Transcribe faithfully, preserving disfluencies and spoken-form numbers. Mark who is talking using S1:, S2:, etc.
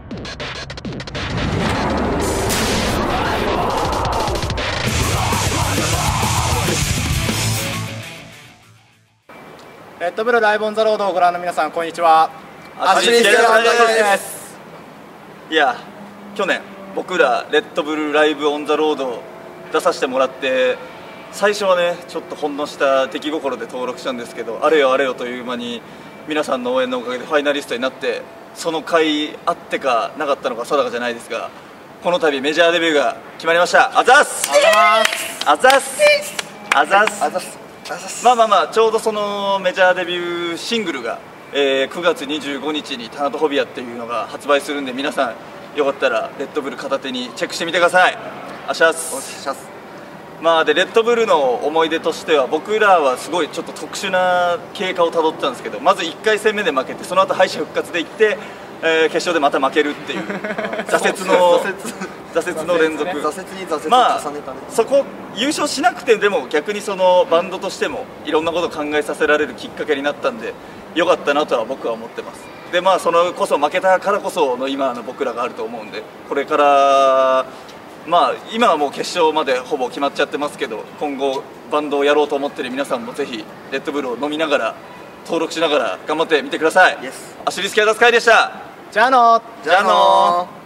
S1: レッドブルライブオンザロードをご覧の皆さん、こんにちは。
S2: アシリスケランドです。いや、去年僕らレッドブルライブオンザロード出させてもらって、最初はねちょっとほんのした出来心で登録したんですけど、あれよあれよという間に皆さんの応援のおかげでファイナリストになって、その回あってかなかったのか定かじゃないですが、この度メジャーデビューが決まりました。あざっすあざっすあざっすあざっす。まあまあまあ、ちょうどそのメジャーデビューシングルが、えー、くがつにじゅうごにちにタナトフォビアっていうのが発売するんで、皆さんよかったらレッドブル片手にチェックしてみてください。あしゃす。まあでレッドブルの思い出としては、僕らはすごいちょっと特殊な経過をたどってたんですけど、まずいっかい戦目で負けて、その後敗者復活でいって、えー、決勝でまた負けるっていう挫折の挫折の連続、
S3: 挫折に挫折を重ねたね。
S2: まあそこ優勝しなくてでも逆にそのバンドとしてもいろんなことを考えさせられるきっかけになったんで、よかったなとは僕は思ってます。でまあそのこそ負けたからこその今の僕らがあると思うんで、これからまあ今はもう決勝までほぼ決まっちゃってますけど、今後バンドをやろうと思ってる皆さんもぜひレッドブルを飲みながら登録しながら頑張ってみてください。アシリスケアダスカイでした。
S1: じゃあのー
S2: じゃあのー